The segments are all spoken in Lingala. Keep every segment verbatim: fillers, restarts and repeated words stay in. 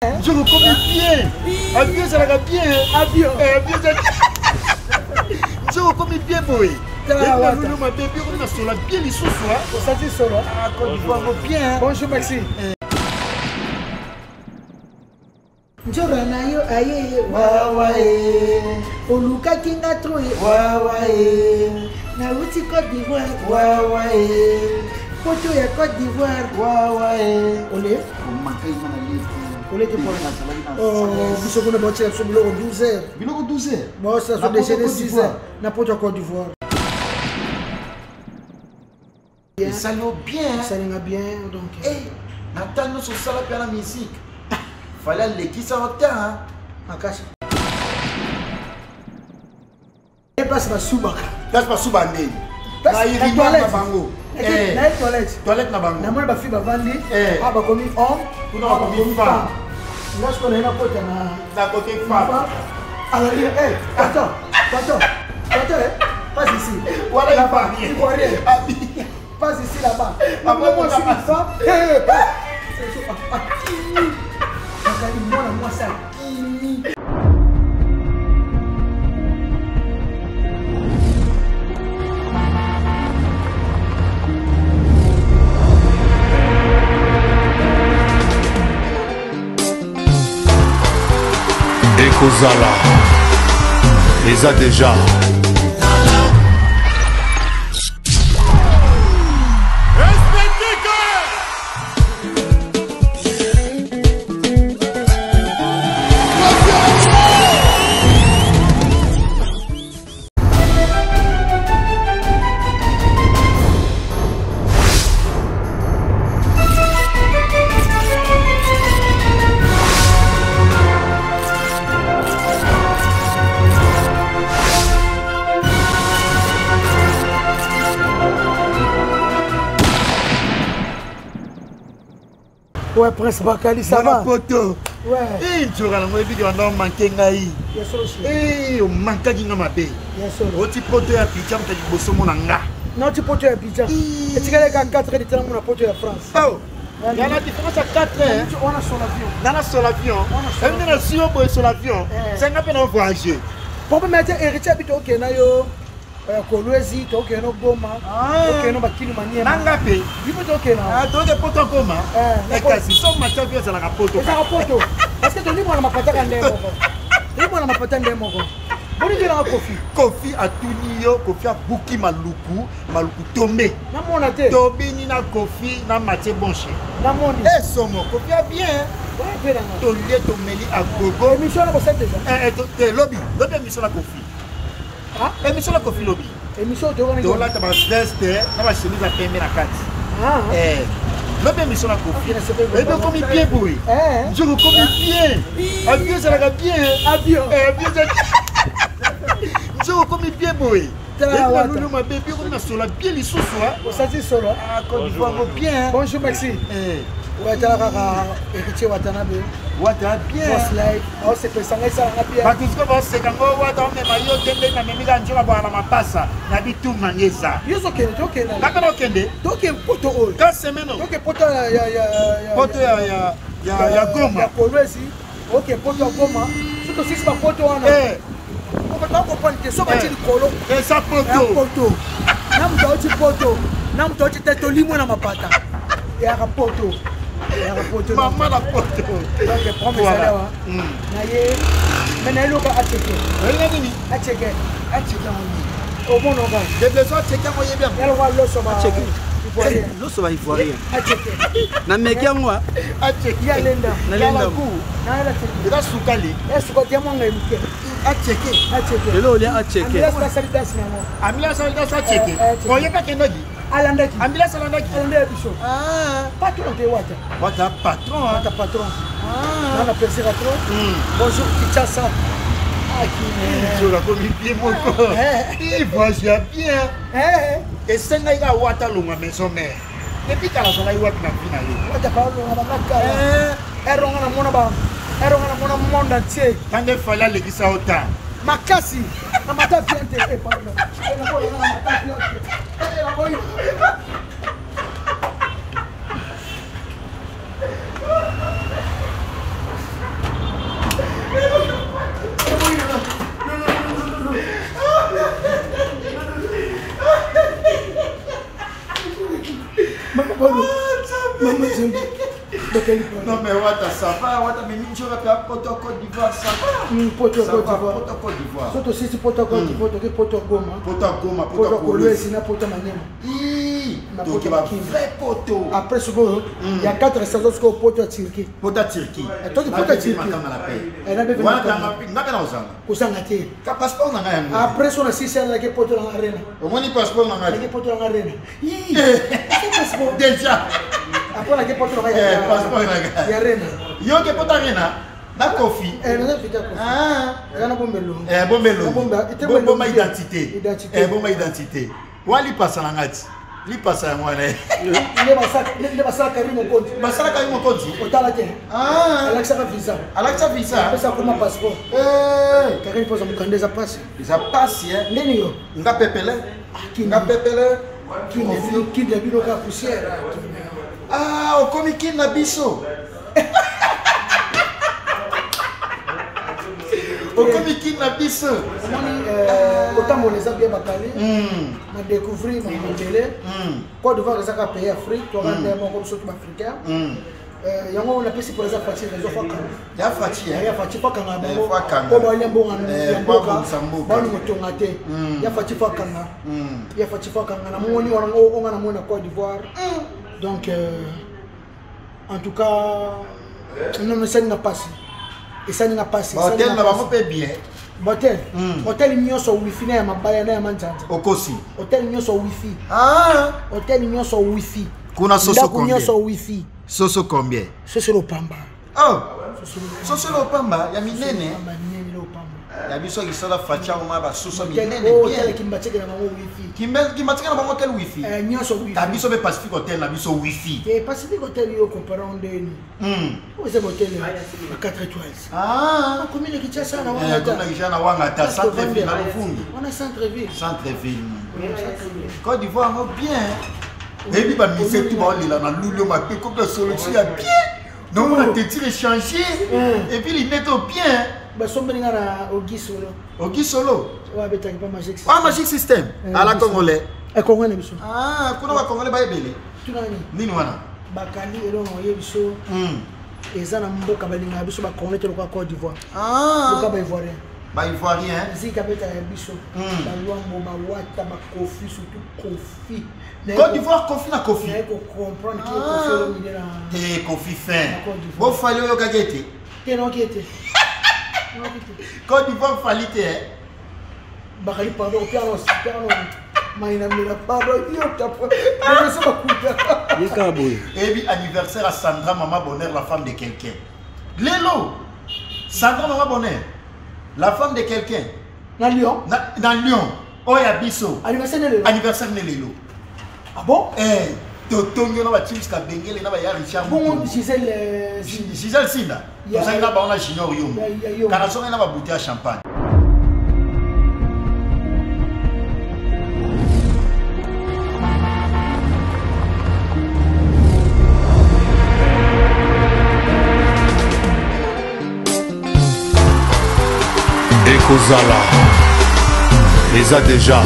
Je reconnais bien. Avion, ça l'a bien. Avion. Avion, ça. Je reconnais bien, boy. Nous, ma bébé, on a sur la bien les sous soir. Ça dit solo. Ah, Côte d'Ivoire, bien. Bonjour, Maxi. Njora na yo aye wawa e Oluka kinga troye wawa e Na uti Côte d'Ivoire wawa e Poto ya Côte d'Ivoire wawa e Ole Manka imana lipo. Ole te pona Oh, biso kuna boti la sobulo douze heures. Biloko douze heures. Bon, ça se déjeuner six heures. Na poto ya Côte d'Ivoire. Ça y est bien. Ça y est bien donc. Eh, Nathan nous sur sala pour la musique. Fallait l'équipe ça au temps. Akashi. Et passe ma soubaka. Passe pas sous bandé. Passe na toilette. Bango. Eh, na toilette. Toilette na bango. Na moi ba fi ba vandi. Eh. Ah ba komi homme. Kuna ba komi femme. Là je connais na pota na Na côté femme. Alors eh, attends, attends. Attends, passe ici. Voilà la femme. Il faut rien. Passe ici là-bas. Moi moi je suis une femme. Eh. Moi moi ça. Ekozala les a déjà. Ouais, Prince Bakali, ça va? Poto. Ouais. Eh, tu auras la moitié de l'homme manqué ngai. Eh, on manque d'y n'ama bé. Oti poto ya picham ta bosso monanga. Non, tu poto ya picham. Et tu gagnes quatre heures de temps mon poto ya France. Oh. Il y a la différence à quatre heures. On a sur l'avion. Dans la sur l'avion. On a sur l'avion. Sur l'avion. C'est un peu un voyage. Pour me mettre héritier habité au Kenya yo. Kolwezi to Kenya no Goma. To Kenya no Bakili Maniema. Nangape. Bipo to Kenya. Ah, to de poto koma. Eh, kasi so matavio za la poto. Za poto. Est-ce que tu lis moi na mapata kande moko? Lis moi na mapata ndé moko. Boni dira Kofi. Kofi atuni yo, Kofi abuki maluku, maluku tombe. Na mona te. Tobini na Kofi na maté bonché. Na moni. Eh somo, Kofi a bien. Ouais, bien là. To lié to meli à gogo. Émission na bossette déjà. Eh, eh, lobby, lobby émission na Kofi. Ah, émission la Kofi lobby. Émission de on est. To la ta veste, na ba chemise à pembe na kati. Ah. Eh. Lobby émission la Kofi. Eh bien comme bien boy. Eh. Je reconnais bien. Avion ça la bien. Avion. Eh, avion ça. Je reconnais bien boy. Nous ma bébé on a sur la bien les sous soir. Ça dit solo. Ah, Côte d'Ivoire bien. Bonjour Maxi. Eh. Ouais, tu as la héritier Watanabe. Wata bien. Boss life. Oh, c'est que ça ça bien. Parce que boss c'est quand on wata on me mayo tembe na mimi ga njoka bwana mapasa na bitu mangeza. Yeso kende, to kende. Nakana okende. To ke poto o. Ka semeno. To ke poto ya ya ya Poto ya ya ya ya Goma. Ya Kolwezi. OK, poto ya Goma. Siko sisi ba poto wana. Eh. On va comprendre que so ba ti kolo. Et ça poto. Poto. Na mto oti poto. Na mto oti teto limo na mapata. Ya ka poto. Maman la poto. Donc prends mes salaires. Na ye. Mais na loka acheke. Rien nini? Acheke. Acheke on. Au bon onga. Des besoins checker moi bien. Yalo wa loso ba. Acheke. Loso ba ivoirien. Acheke. Na meki ngwa. Acheke. Ya lenda. Na lenda. Na la cheke. Ida sukali. Est-ce que tu as mon invité? Acheke. Acheke. Lelo lia acheke. Amila sa salida sinamo. Amila sa salida sa acheke. Oye ka kenodi. Alandaki. Amila sa alandaki. Alanda biso. Ah. Patron de wata. Wata patron. Wata patron. Ah. On appelle ça patron. Bonjour Kinshasa. Tu as commis bien mon corps. Il voyage bien. Et c'est là il a wata longa maison mère. Depuis qu'à la zone il wata na fina yo. Wata pa longa na kala. Eh, eronga na mona ba. Eronga na mona monde entier. Quand il fallait l'église à autant. Makasi. Na mata piante. Eh pardon. Eh na bola na mata piante. Eh na bola. Non mais Wata ça va, Wata mais nous on va Poto Côte d'Ivoire ça va. Poto Côte d'Ivoire. Poto Côte d'Ivoire. Surtout si c'est Poto Côte d'Ivoire, tu Poto Goma. Poto Goma, Poto Kolwezi, sinon Poto Maniema. Ih, donc il va vrai poto. Après ce bon, il y a quatre saisons que Poto à Turquie. Poto à Turquie. Et toi tu Poto à Turquie. Elle a besoin de Wata n'a pas osana. Kusangate. Ka passeport na ngaya. Après son assistant là que Poto dans l'arena. Au moins ni passeport na ngaya. Que Poto dans l'arena. Ih. Déjà. Après la que Poto dans l'arena. Passeport na ngaya. L'arena. Yo ke Poto arena. Na Kofi. Eh, non, c'est ah, il y a un bombelo. Eh, bombelo. Bon, bon, ma identité. Identité. Eh, bon, ma identité. Wali passe en ngati. Li passe en moi là. Il est passé, il est passé à Karim au compte. Basala Karim au compte. Au Talaké. Ah. Alexa visa. Alexa visa. Ça comme un passeport. Eh. Karim pose un candidat ça passe. Ça passe hein. Neni yo. Nga pepele. Nga pepele. Qui ne qui ne bino ka poussière. Ah, au comique na biso. Okomiki na biso. Autant mon les a bien parlé. On a découvert mon modèle. Côte d'Ivoire c'est un pays Afrique, toi on est mon comme surtout africain. Euh yango on appelle pour les affaires réseau Fakanga. Ya Fati. Ya Fati Fakanga bongo. Ko ba yembo ngana yamboka. Ba ni motonga te. Mm. Ya Fati Fakanga. Mm. Ya Fati Fakanga na moni wana ngo ngana mona Côte d'Ivoire. Donc euh, en tout cas non ne ça n'a pas passé. Et ça n'a pas passé. Hôtel na bango pe bien. Hôtel. Hôtel nyonso wifi na mabaya na manjanja. Okosi. Hôtel nyonso wifi. Ah. Hôtel nyonso wifi. Kuna soso combien? Nyonso wifi. Soso combien? Soso lopamba. Oh. Soso lopamba ya minene. Lopamba minene lopamba. Ya biso kisala facha uma ba soso minene bien. Hôtel kimbateke na bango wifi. Kimbe kimbateke na bango hôtel wifi. Eh nyonso wifi. Ta biso be Pacific Hotel na biso wifi. Et Pacific Hotel yo comparant ndeni. Hmm. Où c'est hôtel à quatre étoiles. Ah. On commune qui tient ça na wanga. Eh comme na kijana wanga ta centre ville na Lufungi. On a centre ville. Centre ville. Côte d'Ivoire mo bien. Et puis bah mise tout ba lila na lulio ma pe comme la solution ya bien. Donc on a te tiré changer et puis il net au bien. Bah sombe nga na Ogi Solo. Ogi Solo. Ouais beta pas Magic System. Ah Magic System. À la Congolais. E Congolais biso. Ah, kuna ba Congolais ba ebele. Tunani. Nini wana? Bakali elo moye biso. Hmm. Eza na mboka balinga biso ba Congolais to kwa Côte d'Ivoire. Ah. Mboka ba Ivoirien. Ba Ivoirien. Zika beta ya biso. Ba Luambo ba Wata ba Kofi surtout Kofi. Côte d'Ivoire Kofi na Kofi. Il faut comprendre qui est Kofi au milieu là. T'es Kofi fin. Bon fallait yo kagete. T'es non qui était. Côte d'Ivoire fallait hein. Bakali pardon piano piano. Maina mila pardon yo tapo. Je sais pas couper. Yeka boy. Et puis anniversaire à Sandra Maman Bonheur, la femme de quelqu'un. Lélo. Sandra Maman Bonheur, la femme de quelqu'un. Dans Lyon. Dans Lyon. Oya biso. Anniversaire de Lélo. Anniversaire de Lélo. Ah bon? Eh, Totongo na ba Chims ka Bengele na ba ya Richard. Bon, Gisèle Gisèle Sinda. Vous savez na ba on a Junior Yombo. Kana so na ba bouteille à champagne. Ekozala les a déjà.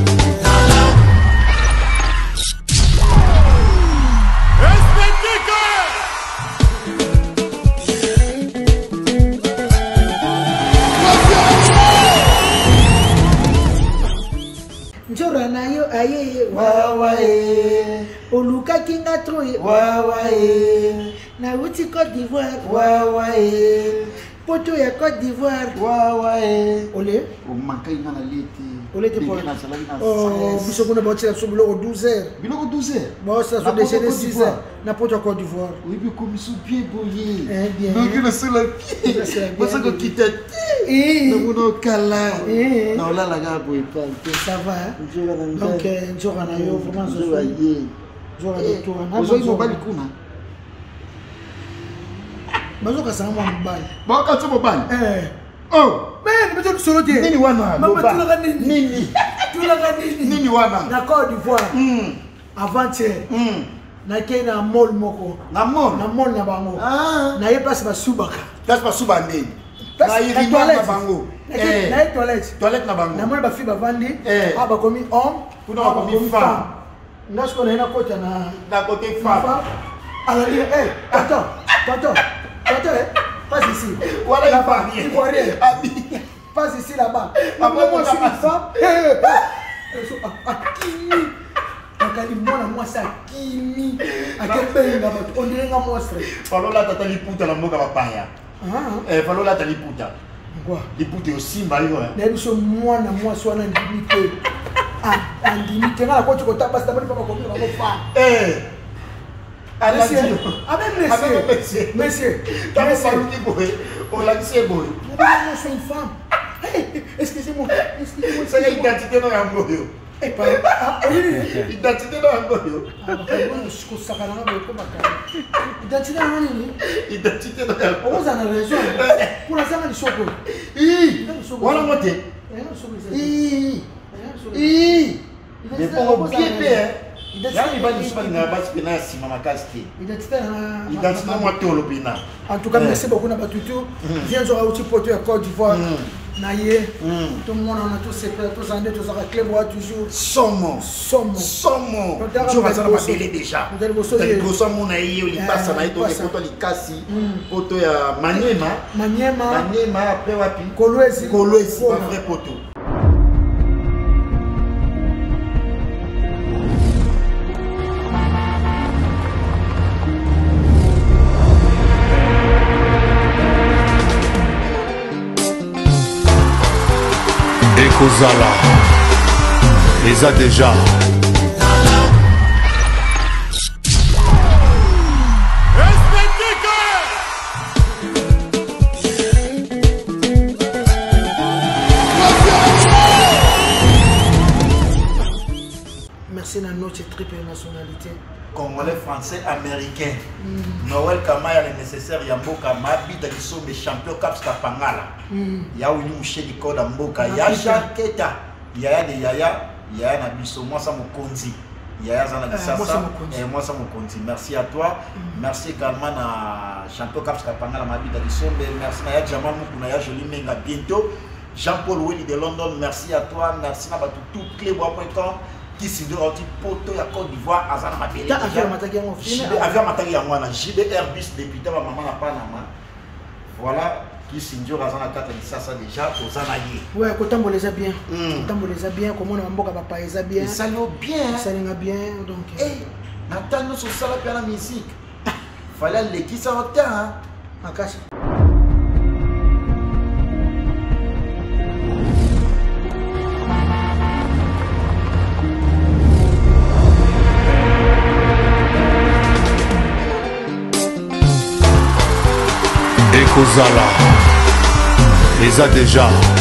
Njora na yo aye wawa e Oluka kinga troye wawa e Na uti Côte d'Ivoire wawa e Poto ya Côte d'Ivoire wawa e Ole O mankai na na leti. Ole te po Oh biso kuna ba tira so biloko douze heures. Biloko douze heures. Ba ça so déjeuner six heures na poto Côte d'Ivoire. Oui bi comme sou bien boyé. Eh bien. Donc le sur le pied. Parce que quitte Eh no muno kala. Eh na la la ga boy pa. Ça va. Donc njora na yo vraiment so so yé. Njora de toi na zo zo bali kuna. Bazo ka sama mbali. Ba ka tso mbali. Eh. Oh, mais ni biso solo te. Nini wana? Mama tulaka nini? Nini? Tulaka nini? Nini wana? Na Côte d'Ivoire. Hmm. Avant-hier. Hmm. Na ke na mall moko. Na mall. Na mall na bango. Ah. Na ye place ba subaka. Place ba suba ndeni. Na Na irima na toilette. bango. Eh. Na toilette. Toilette na bango. Na mall ba fi ba vandi. Eh. Ah ba komi homme. Kuna ba komi femme. Nasi qu'on a une côté na. Na côté femme. Alors il eh tonton tonton tonton passe ici. Voilà il là-bas. va rien. Il voit rien. Ami. Passe ici là-bas. Après Moi je suis moi une femme. Eh eh. Akimi. Akali mwana moi ça Kimi. Akebenga bato on dirait un monstre. Falola tata liputa na mboka bapaya. Ah. Eh falola tata liputa. Quoi? Liputa osimba yo. Na biso mwana moi so na ndimité. Ah, ndimité na ko tiko tapa sta bali papa ko ba fa. Eh. Monsieur, avec monsieur, monsieur, monsieur, t'as pas fallu dire boy, on l'a dit c'est boy. Moi je suis une femme. Hey, excusez-moi, excusez-moi. C'est l'identité dans un goyo. Eh pas, ah oui, identité dans un goyo. ah bah moi je suis sakana ba ko bakala. Identité na nini? Identité dans un On goyo. a raison. Pour la zama ni soko. Ih, voilà moté. Ih. Ih. Mais pour bien bien. Là, il va nous faire une base pénale si maman casse. Identité na. Identité moi tolo pina. En tout cas, merci beaucoup na batutu. Viens sur outil poto à Côte d'Ivoire. Naïe. Tout le monde on a tous ces tous en deux tous à clé bois toujours. Somo. Somo. Somo. Tu vas ça ma belle déjà. Tu as bosso mon aïe, il passe na ito ke poto likasi. Poto ya Maniema. Maniema. Maniema après wapi? Kolwezi. Kolwezi, pas vrai poto. Ekozala, les a déjà. Merci à notre triple nationalité. Congolais, français, américain. Noël Kamaya, le nécessaire, Yamboka, Mabi, Daliso, mes champions, Caps Kapangala. Ya Ouni Mouché du Code Amboka, Ya Jaketa, Yaya de Yaya, Yaya Nabiso, moi ça me conduit. Yaya Zanabissa, et moi ça me conduit. Merci à toi. Merci également à champion Caps Kapangala, Mabi, Daliso, merci à Jamal Moukounaya, Jolie Menga, bientôt. Jean-Paul Willy de London, merci à toi. Merci à tout clébois point com. Qui s'est dit poto ya Côte d'Ivoire azana mabele ta avion mataki yango fini avion mataki yango na J B R bus député ba maman na Panama voilà qui s'est dit azana kata ça ça déjà ozana ye ouais ko tamboleza bien tamboleza bien comme on mboka ba paeza bien ça yo bien ça linga bien donc eh natano so sala bien la musique fallait l'équipe ça au temps akashi Ekozala, les a déjà.